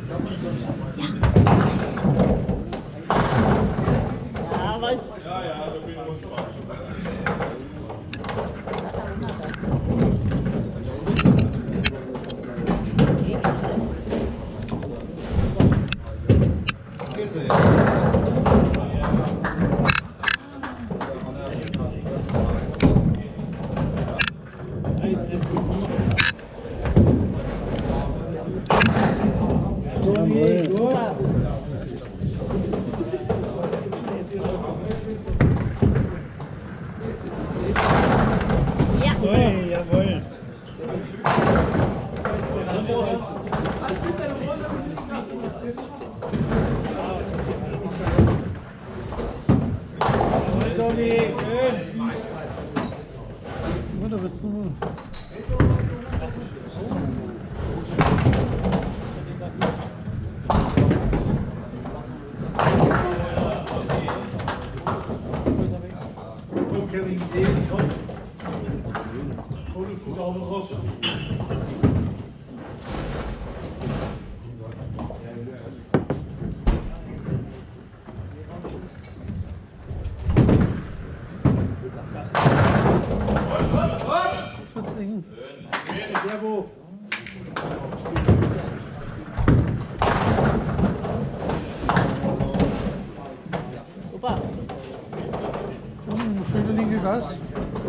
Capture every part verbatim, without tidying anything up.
Ja, was? Ja, ja, da bin ich auch Spaß. Jawohl. Toni, schön. Da wird's nochmal. Das wird's eng. Servo. Super. Hm, schöne linke Gas.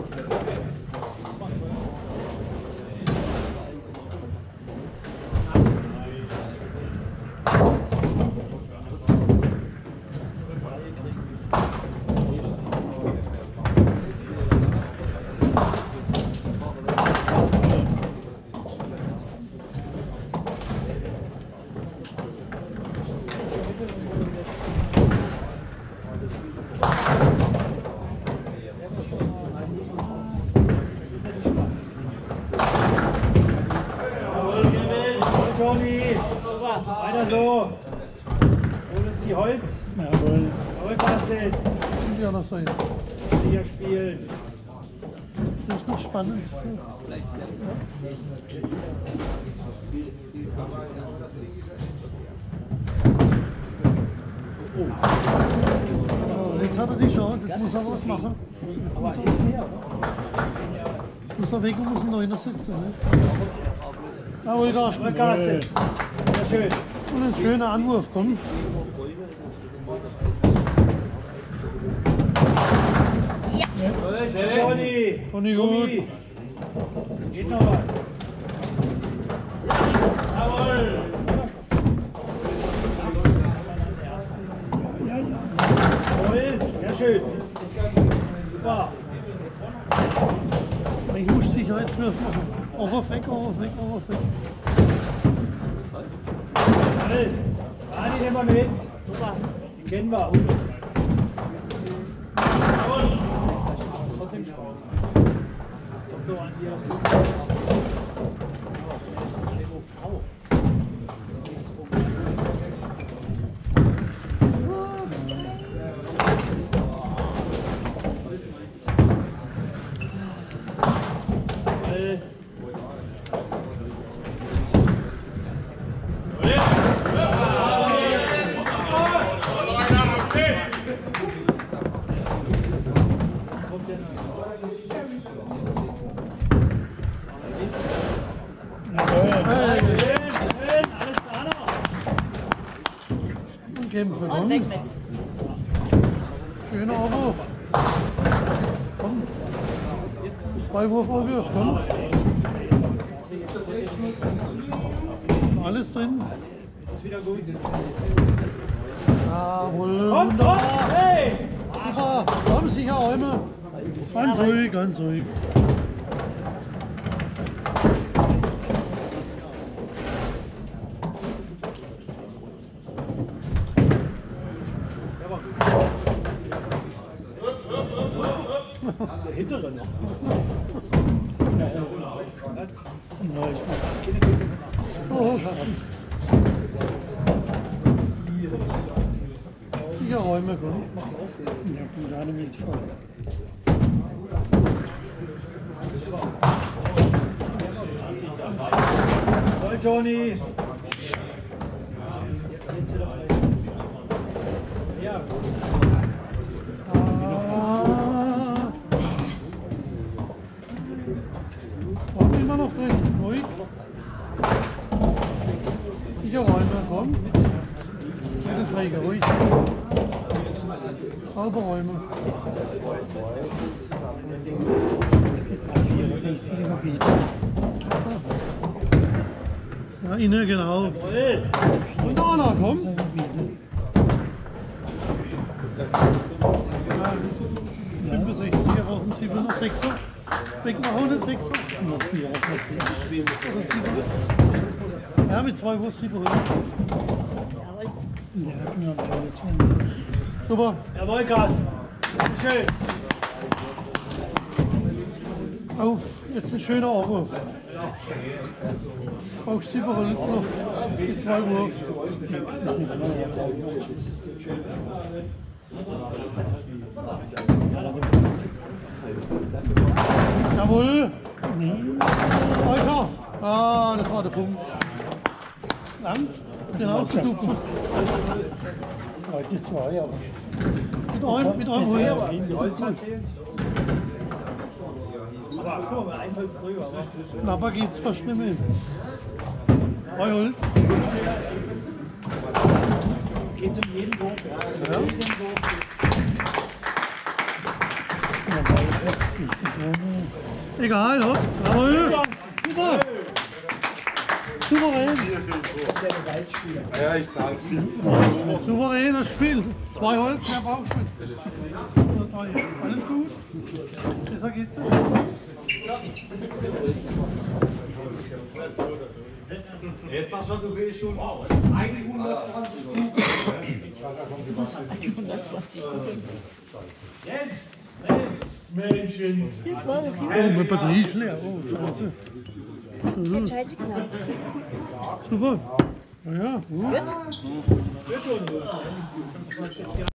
Toni, weiter so. Hol uns die Holz. Jawohl. Jawohl, Marcel. Ja, das sein. Sicher spielen. Das ist noch spannend. Oh, jetzt hat er die Chance, jetzt muss er was machen. Jetzt muss er, jetzt muss er weg und muss einen Neuner sitzen. Ne? Jawohl, Gas. Rückgasse. Sehr schön. Und ein schöner Anwurf, komm. Toni. Toni, gut. Geht noch was. Jawohl. Jawohl. Sehr schön. Super. Ich muss Sicherheitswurf machen. Over weg, over weg, over weg. Jawohl. Ah, die nehmen wir mit. Super. Die kennen wir. Jawohl. Trotzdem Spaß. Kommt doch an die Kämpfe, Und komm. weg mit. Schöner Aufwurf. Jetzt, komm. Zwei Wurfaufwürfe, komm. Alles drin. ist wieder gut. Jawohl, Komm, komm, wunderbar. hey! Super, komm, sicher Räume. Ganz ruhig, ganz ruhig. Der hintere noch. Oh, sicher Räume, komm. Ja, komm, da mit voll. Voll, Toni. Sicher Räume, komm. Keine Feige, ruhig. Sauber Räume. Ja, innen, genau. Und Anna, komm. Ja, fünfundsechziger, brauchen sieben noch sechser. Wegmachen und sechser. Oder sieben. Ja, mit zwei Wurst sieben Hund. Super. Jawohl, Carsten. Schön. Auf, jetzt ein schöner Aufwurf. Auch sieben Holz noch. Mit zwei Wurf. Jawohl. Weiter. Ah, das war der Punkt. Lang. Genau, aufgetupfen. Zweite zwei, aber. Mit einem, mit einem Holz. Holz erzählt. Aber guck mal, ein Holz drüber. Knapper geht's fast nicht mehr. Drei Holz. Geht's um jeden Wurf. Ja. Ja. Jeden Wurf. Egal, hopp. Jawohl. Super. Souverän. Ja, ich zahle viel. Souveränes Spiel. Zwei Holz, mehr Bauchspiel. Alles gut. Besser geht's nicht. Jetzt sag schon, du willst schon hundertzwanzig. Menschen. Oh, meine Batterie ist leer. Oh, scheiße. Hat Scheiße geklappt. Super. Na ja, gut. Gut?